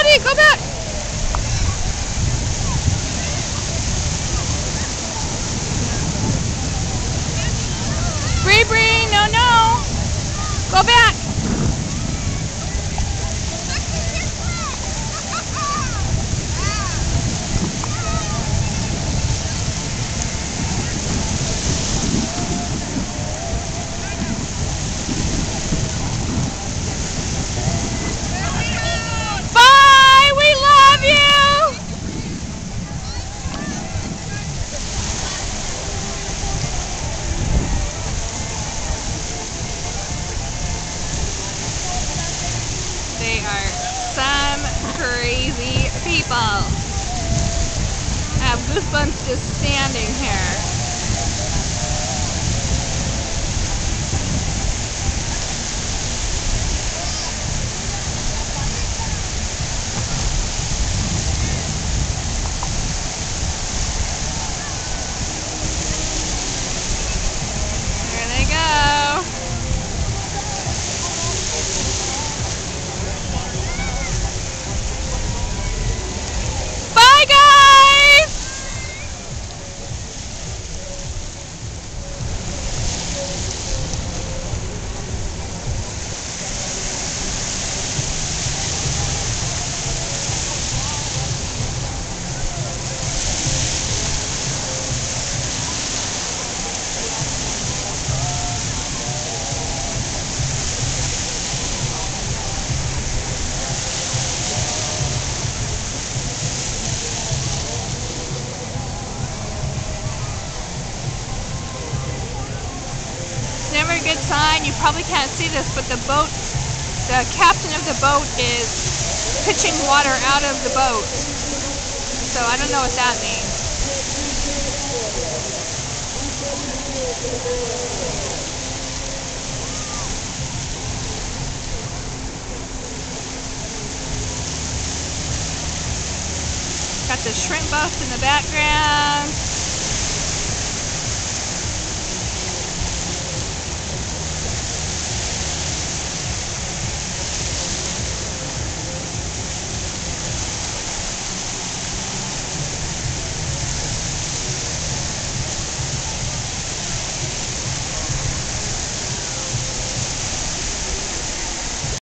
Susie, go back. Bree, no, no. Go back. Bye, we love you. They are some crazy people. I have goosebumps just standing here. There they go. Bye, guys! It's never a good sign. You probably can't see this, but the captain of the boat is pitching water out of the boat. So I don't know what that means. Got the shrimp boats in the background.